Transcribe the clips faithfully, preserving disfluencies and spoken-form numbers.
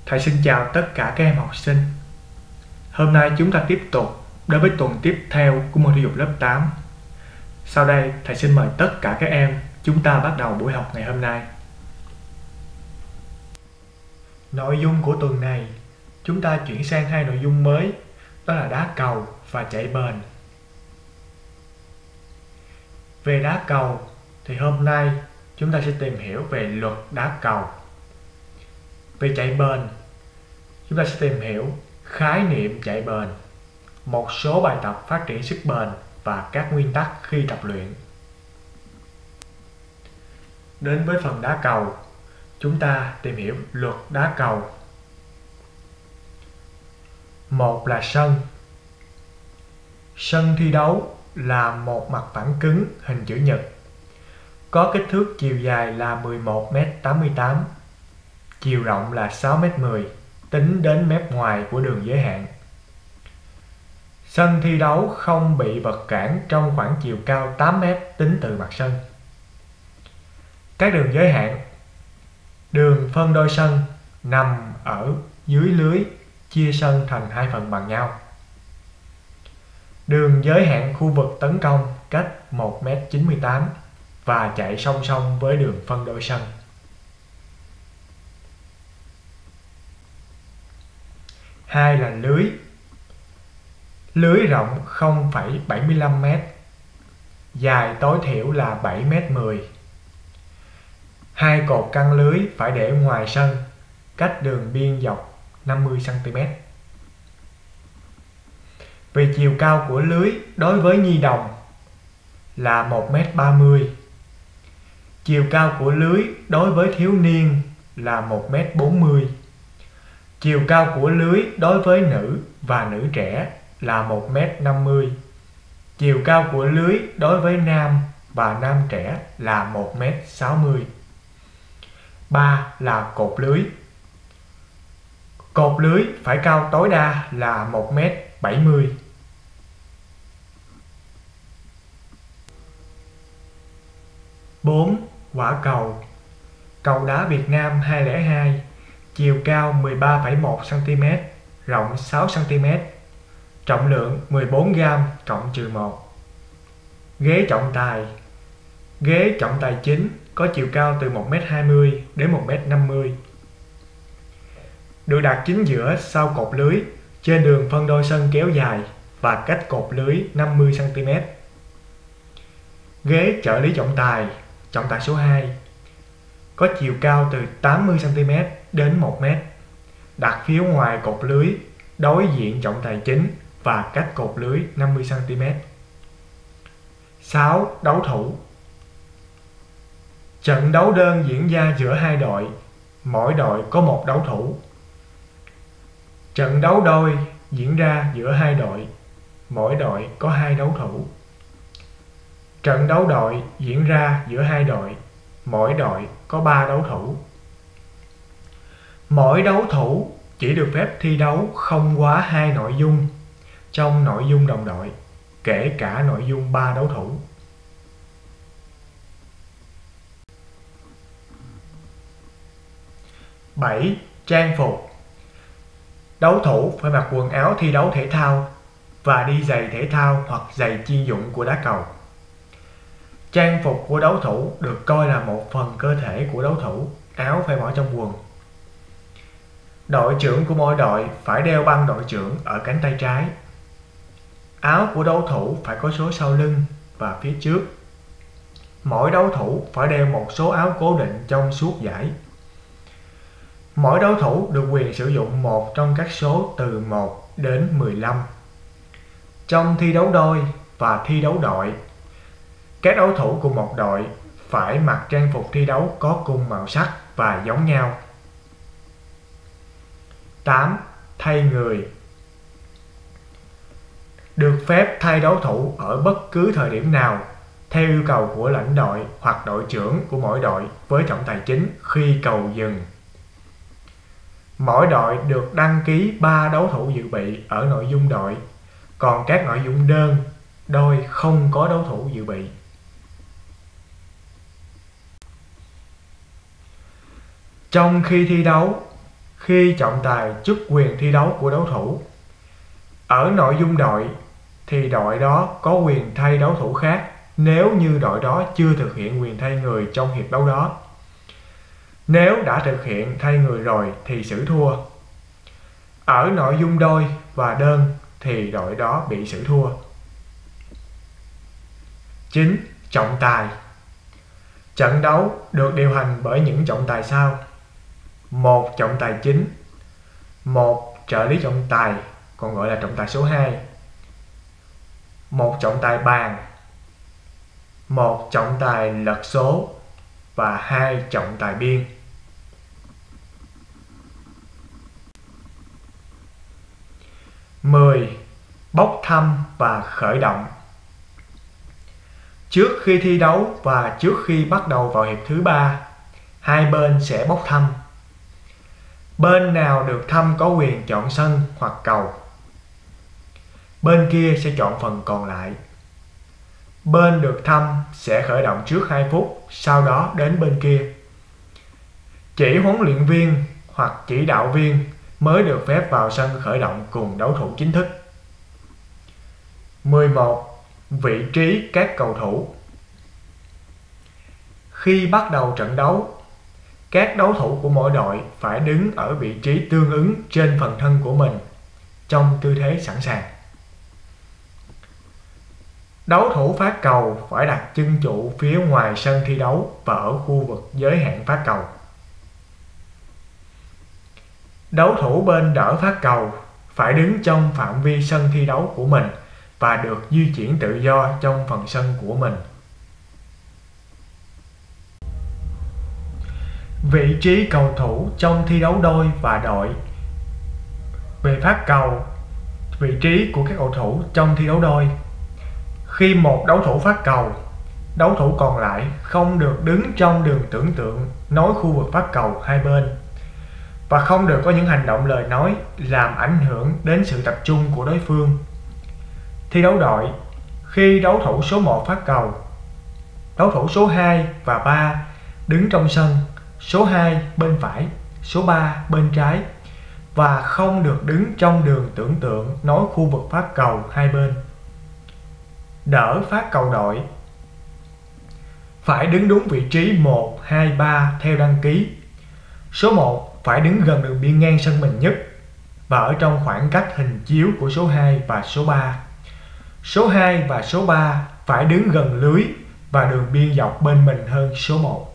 Thầy xin chào tất cả các em học sinh. Hôm nay chúng ta tiếp tục đến với tuần tiếp theo của môn thể dục lớp tám. Sau đây, thầy xin mời tất cả các em chúng ta bắt đầu buổi học ngày hôm nay. Nội dung của tuần này, chúng ta chuyển sang hai nội dung mới, đó là đá cầu và chạy bền. Về đá cầu thì hôm nay chúng ta sẽ tìm hiểu về luật đá cầu. Về chạy bền, chúng ta sẽ tìm hiểu khái niệm chạy bền, một số bài tập phát triển sức bền và các nguyên tắc khi tập luyện. Đến với phần đá cầu, chúng ta tìm hiểu luật đá cầu. Một là sân. Sân thi đấu là một mặt phẳng cứng hình chữ nhật, có kích thước chiều dài là mười một mét tám mươi tám, chiều rộng là sáu mét mười, tính đến mép ngoài của đường giới hạn. Sân thi đấu không bị vật cản trong khoảng chiều cao tám mét tính từ mặt sân. Các đường giới hạn. Đường phân đôi sân nằm ở dưới lưới, chia sân thành hai phần bằng nhau. Đường giới hạn khu vực tấn công cách một mét chín mươi tám và chạy song song với đường phân đôi sân. Hai là lưới. Lưới rộng không phẩy bảy mươi lăm mét, dài tối thiểu là bảy mét mười. Hai cột căng lưới phải để ngoài sân, cách đường biên dọc năm mươi xăng ti mét. Về chiều cao của lưới đối với nhi đồng là một mét ba mươi. Chiều cao của lưới đối với thiếu niên là một mét bốn mươi. Chiều cao của lưới đối với nữ và nữ trẻ là một mét năm mươi. Chiều cao của lưới đối với nam và nam trẻ là một mét sáu mươi. ba là cột lưới. Cột lưới phải cao tối đa là một mét bảy mươi. bốn. Quả cầu. Cầu đá Việt Nam hai không hai, chiều cao mười ba phẩy một xăng ti mét, rộng sáu xăng ti mét, trọng lượng mười bốn gam cộng trừ một. Ghế trọng tài. Ghế trọng tài chính có chiều cao từ một mét hai mươi đến một mét năm mươi. Được đặt chính giữa sau cột lưới trên đường phân đôi sân kéo dài và cách cột lưới năm mươi xăng ti mét. Ghế trợ lý trọng tài, trọng tài số hai, có chiều cao từ tám mươi xăng ti mét đến một mét, đặt phía ngoài cột lưới đối diện trọng tài chính và cách cột lưới năm mươi xăng ti mét. sáu. Đấu thủ. Trận đấu đơn diễn ra giữa hai đội, mỗi đội có một đấu thủ. Trận đấu đôi diễn ra giữa hai đội, mỗi đội có hai đấu thủ. Trận đấu đội diễn ra giữa hai đội, mỗi đội có ba đấu thủ. Mỗi đấu thủ chỉ được phép thi đấu không quá hai nội dung trong nội dung đồng đội, kể cả nội dung ba đấu thủ. bảy. Trang phục. Đấu thủ phải mặc quần áo thi đấu thể thao và đi giày thể thao hoặc giày chuyên dụng của đá cầu. Trang phục của đấu thủ được coi là một phần cơ thể của đấu thủ, áo phải bỏ trong quần. Đội trưởng của mỗi đội phải đeo băng đội trưởng ở cánh tay trái. Áo của đấu thủ phải có số sau lưng và phía trước. Mỗi đấu thủ phải đeo một số áo cố định trong suốt giải. Mỗi đấu thủ được quyền sử dụng một trong các số từ một đến mười lăm. Trong thi đấu đôi và thi đấu đội, các đấu thủ của một đội phải mặc trang phục thi đấu có cùng màu sắc và giống nhau. tám. Thay người. Được phép thay đấu thủ ở bất cứ thời điểm nào theo yêu cầu của lãnh đội hoặc đội trưởng của mỗi đội với trọng tài chính khi cầu dừng. Mỗi đội được đăng ký ba đấu thủ dự bị ở nội dung đội, còn các nội dung đơn, đôi không có đấu thủ dự bị. Trong khi thi đấu, khi khi trọng tài chức quyền thi đấu của đấu thủ. Ở nội dung đội thì đội đó có quyền thay đấu thủ khác nếu như đội đó chưa thực hiện quyền thay người trong hiệp đấu đó. Nếu đã thực hiện thay người rồi thì xử thua. Ở nội dung đôi và đơn thì đội đó bị xử thua. chín. Trọng tài. Trận đấu được điều hành bởi những trọng tài sau: một. Trọng tài chính. một. Trợ lý trọng tài, còn gọi là trọng tài số hai. một. Trọng tài bàn. một. Trọng tài lật số và hai. Trọng tài biên. mười. Bốc thăm và khởi động. Trước khi thi đấu và trước khi bắt đầu vào hiệp thứ ba, hai bên sẽ bốc thăm. Bên nào được thăm có quyền chọn sân hoặc cầu. Bên kia sẽ chọn phần còn lại. Bên được thăm sẽ khởi động trước hai phút, sau đó đến bên kia. Chỉ huấn luyện viên hoặc chỉ đạo viên mới được phép vào sân khởi động cùng đấu thủ chính thức. mười một. Vị trí các cầu thủ. Khi bắt đầu trận đấu, các đấu thủ của mỗi đội phải đứng ở vị trí tương ứng trên phần thân của mình trong tư thế sẵn sàng. Đấu thủ phát cầu phải đặt chân trụ phía ngoài sân thi đấu và ở khu vực giới hạn phát cầu. Đấu thủ bên đỡ phát cầu phải đứng trong phạm vi sân thi đấu của mình và được di chuyển tự do trong phần sân của mình. Vị trí cầu thủ trong thi đấu đôi và đội. Về phát cầu, vị trí của các cầu thủ trong thi đấu đôi. Khi một đấu thủ phát cầu, đấu thủ còn lại không được đứng trong đường tưởng tượng nối khu vực phát cầu hai bên và không được có những hành động lời nói làm ảnh hưởng đến sự tập trung của đối phương. Thi đấu đội, khi đấu thủ số một phát cầu, đấu thủ số hai và ba đứng trong sân, số hai bên phải, số ba bên trái và không được đứng trong đường tưởng tượng nối khu vực phát cầu hai bên. Đỡ phát cầu đội phải đứng đúng vị trí một, hai, ba theo đăng ký. Số một phải đứng gần đường biên ngang sân mình nhất và ở trong khoảng cách hình chiếu của số hai và số ba. Số hai và số ba phải đứng gần lưới và đường biên dọc bên mình hơn số một.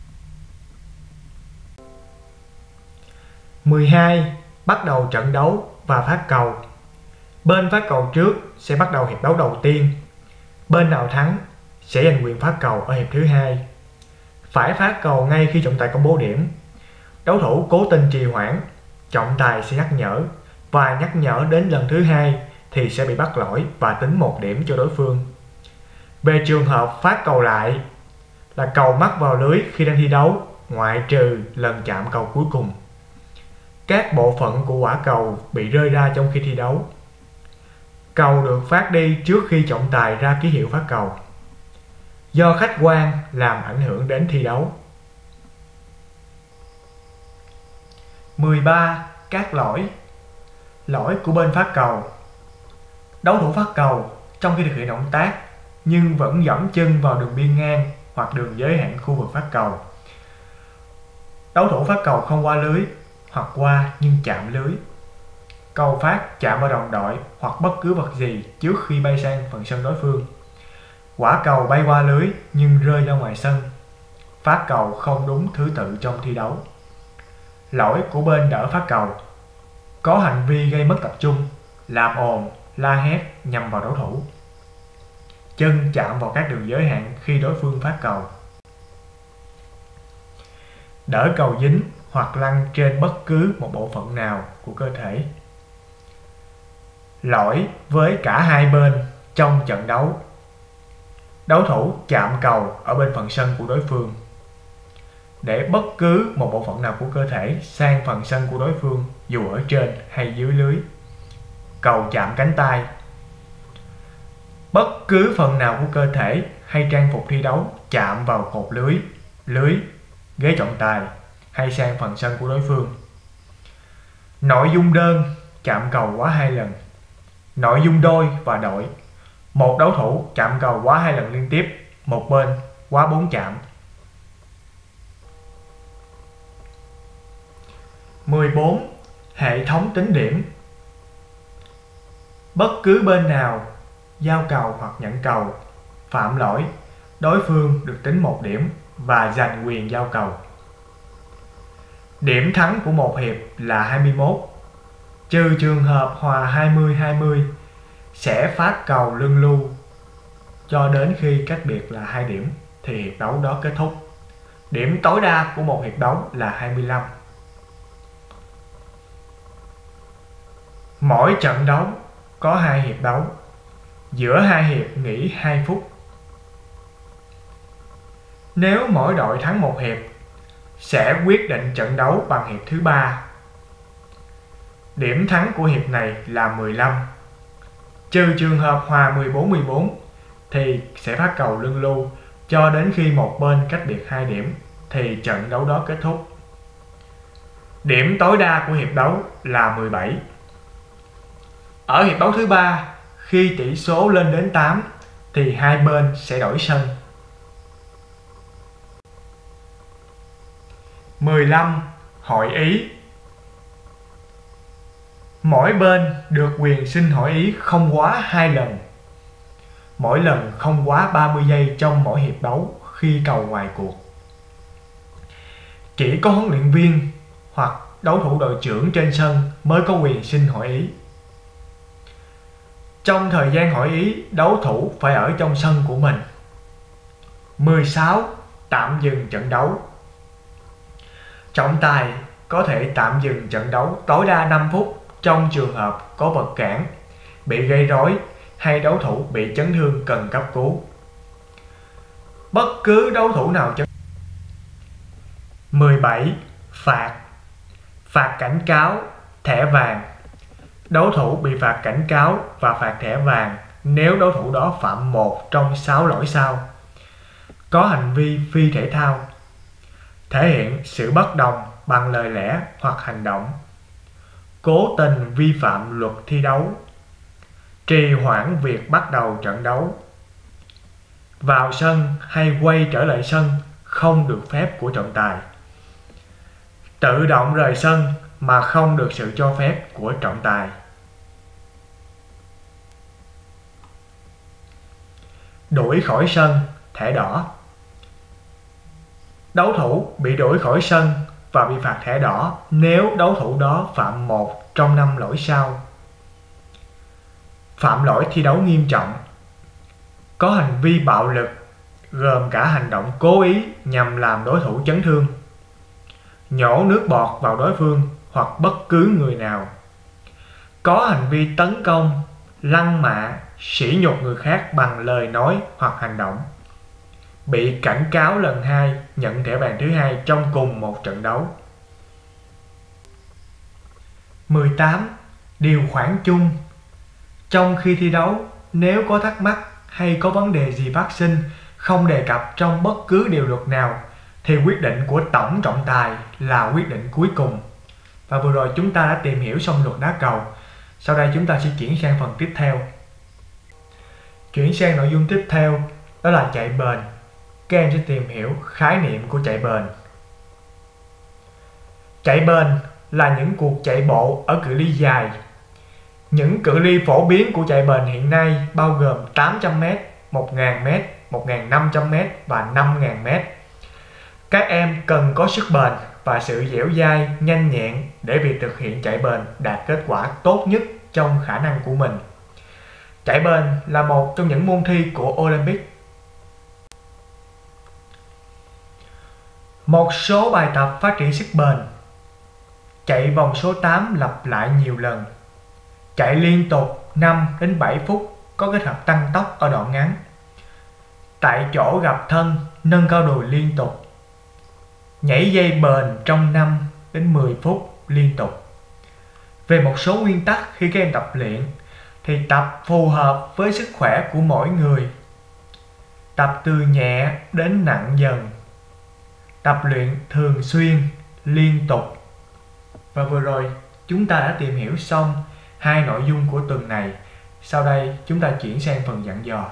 mười hai. Bắt đầu trận đấu và phát cầu. Bên phát cầu trước sẽ bắt đầu hiệp đấu đầu tiên. Bên nào thắng sẽ giành quyền phát cầu ở hiệp thứ hai. Phải phát cầu ngay khi trọng tài công bố điểm. Đấu thủ cố tình trì hoãn, trọng tài sẽ nhắc nhở và nhắc nhở đến lần thứ hai thì sẽ bị bắt lỗi và tính một điểm cho đối phương. Về trường hợp phát cầu lại là cầu mắc vào lưới khi đang thi đấu, ngoại trừ lần chạm cầu cuối cùng. Các bộ phận của quả cầu bị rơi ra trong khi thi đấu. Cầu được phát đi trước khi trọng tài ra ký hiệu phát cầu. Do khách quan làm ảnh hưởng đến thi đấu. mười ba. Các lỗi. Lỗi của bên phát cầu. Đấu thủ phát cầu trong khi thực hiện động tác nhưng vẫn dẫm chân vào đường biên ngang hoặc đường giới hạn khu vực phát cầu. Đấu thủ phát cầu không qua lưới hoặc qua nhưng chạm lưới. Cầu phát chạm vào đồng đội hoặc bất cứ vật gì trước khi bay sang phần sân đối phương. Quả cầu bay qua lưới nhưng rơi ra ngoài sân. Phát cầu không đúng thứ tự trong thi đấu. Lỗi của bên đỡ phát cầu. Có hành vi gây mất tập trung, làm ồn, la hét nhằm vào đấu thủ. Chân chạm vào các đường giới hạn khi đối phương phát cầu. Đỡ cầu dính hoặc lăn trên bất cứ một bộ phận nào của cơ thể. Lỗi với cả hai bên trong trận đấu. Đấu thủ chạm cầu ở bên phần sân của đối phương. Để bất cứ một bộ phận nào của cơ thể sang phần sân của đối phương dù ở trên hay dưới lưới. Cầu chạm cánh tay. Bất cứ phần nào của cơ thể hay trang phục thi đấu chạm vào cột lưới, lưới, ghế trọng tài hay sang phần sân của đối phương. Nội dung đơn chạm cầu quá hai lần. Nội dung đôi và đội. Một đấu thủ chạm cầu quá hai lần liên tiếp, một bên quá bốn chạm. mười bốn. Hệ thống tính điểm. Bất cứ bên nào giao cầu hoặc nhận cầu phạm lỗi, đối phương được tính một điểm và giành quyền giao cầu. Điểm thắng của một hiệp là hai mươi mốt, trừ trường hợp hòa hai mươi hai mươi sẽ phát cầu luân lưu cho đến khi cách biệt là hai điểm thì hiệp đấu đó kết thúc. Điểm tối đa của một hiệp đấu là hai mươi lăm. Mỗi trận đấu có hai hiệp đấu, giữa hai hiệp nghỉ hai phút. Nếu mỗi đội thắng một hiệp sẽ quyết định trận đấu bằng hiệp thứ ba. Điểm thắng của hiệp này là mười lăm. Trừ trường hợp hòa mười bốn mười bốn thì sẽ phát cầu luân lưu cho đến khi một bên cách biệt hai điểm thì trận đấu đó kết thúc. Điểm tối đa của hiệp đấu là mười bảy. Ở hiệp đấu thứ ba, khi tỷ số lên đến tám thì hai bên sẽ đổi sân. mười lăm. Hội ý. Mỗi bên được quyền xin hội ý không quá hai lần. Mỗi lần không quá ba mươi giây trong mỗi hiệp đấu khi cầu ngoài cuộc. Chỉ có huấn luyện viên hoặc đấu thủ đội trưởng trên sân mới có quyền xin hội ý. Trong thời gian hội ý, đấu thủ phải ở trong sân của mình. mười sáu. Tạm dừng trận đấu. Trọng tài có thể tạm dừng trận đấu tối đa năm phút trong trường hợp có vật cản, bị gây rối hay đấu thủ bị chấn thương cần cấp cứu. Bất cứ đấu thủ nào chấn mười bảy. Phạt. Phạt cảnh cáo, thẻ vàng. Đấu thủ bị phạt cảnh cáo và phạt thẻ vàng nếu đấu thủ đó phạm một trong sáu lỗi sau: có hành vi phi thể thao, thể hiện sự bất đồng bằng lời lẽ hoặc hành động, cố tình vi phạm luật thi đấu, trì hoãn việc bắt đầu trận đấu, vào sân hay quay trở lại sân không được phép của trọng tài, tự động rời sân mà không được sự cho phép của trọng tài. Đuổi khỏi sân, thẻ đỏ. Đấu thủ bị đuổi khỏi sân và bị phạt thẻ đỏ nếu đấu thủ đó phạm một trong năm lỗi sau: phạm lỗi thi đấu nghiêm trọng, có hành vi bạo lực gồm cả hành động cố ý nhằm làm đối thủ chấn thương, nhổ nước bọt vào đối phương hoặc bất cứ người nào, có hành vi tấn công, lăng mạ, sỉ nhục người khác bằng lời nói hoặc hành động, bị cảnh cáo lần hai nhận thẻ vàng thứ hai trong cùng một trận đấu. mười tám. Điều khoản chung. Trong khi thi đấu, nếu có thắc mắc hay có vấn đề gì phát sinh không đề cập trong bất cứ điều luật nào thì quyết định của tổng trọng tài là quyết định cuối cùng. Và vừa rồi chúng ta đã tìm hiểu xong luật đá cầu. Sau đây chúng ta sẽ chuyển sang phần tiếp theo. Chuyển sang nội dung tiếp theo đó là chạy bền. Các em sẽ tìm hiểu khái niệm của chạy bền. Chạy bền là những cuộc chạy bộ ở cự ly dài. Những cự ly phổ biến của chạy bền hiện nay bao gồm tám trăm mét, một nghìn mét, một nghìn năm trăm mét và năm nghìn mét. Các em cần có sức bền và sự dẻo dai, nhanh nhẹn để việc thực hiện chạy bền đạt kết quả tốt nhất trong khả năng của mình. Chạy bền là một trong những môn thi của Olympic. Một số bài tập phát triển sức bền. Chạy vòng số tám lặp lại nhiều lần. Chạy liên tục năm đến bảy phút có kết hợp tăng tốc ở đoạn ngắn. Tại chỗ gặp thân, nâng cao đùi liên tục. Nhảy dây bền trong năm đến mười phút liên tục. Về một số nguyên tắc khi các em tập luyện thì tập phù hợp với sức khỏe của mỗi người. Tập từ nhẹ đến nặng dần. Tập luyện thường xuyên, liên tục. Và vừa rồi chúng ta đã tìm hiểu xong hai nội dung của tuần này. Sau đây chúng ta chuyển sang phần dặn dò.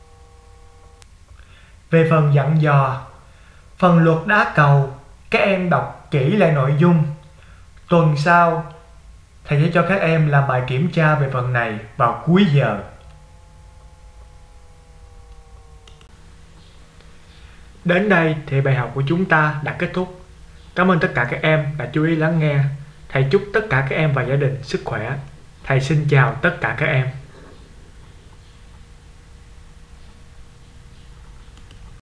Về phần dặn dò, phần luật đá cầu, các em đọc kỹ lại nội dung. Tuần sau, thầy sẽ cho các em làm bài kiểm tra về phần này vào cuối giờ. Đến đây thì bài học của chúng ta đã kết thúc. Cảm ơn tất cả các em đã chú ý lắng nghe. Thầy chúc tất cả các em và gia đình sức khỏe. Thầy xin chào tất cả các em.